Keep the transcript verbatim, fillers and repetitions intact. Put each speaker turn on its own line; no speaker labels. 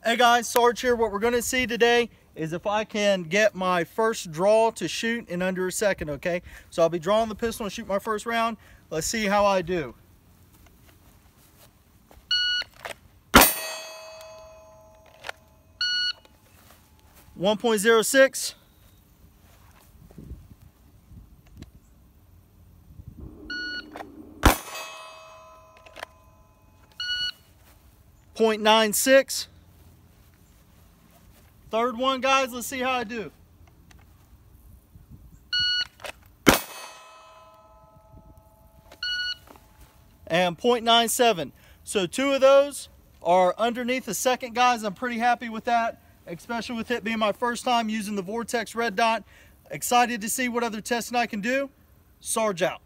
Hey guys, Sarge here. What we're going to see today is if I can get my first draw to shoot in under a second, okay? So I'll be drawing the pistol and shoot my first round. Let's see how I do. one point zero six. point nine six. Third one, guys, let's see how I do. And point nine seven. So two of those are underneath the second, guys. I'm pretty happy with that, especially with it being my first time using the Vortex red dot. Excited to see what other testing I can do. Sarge out.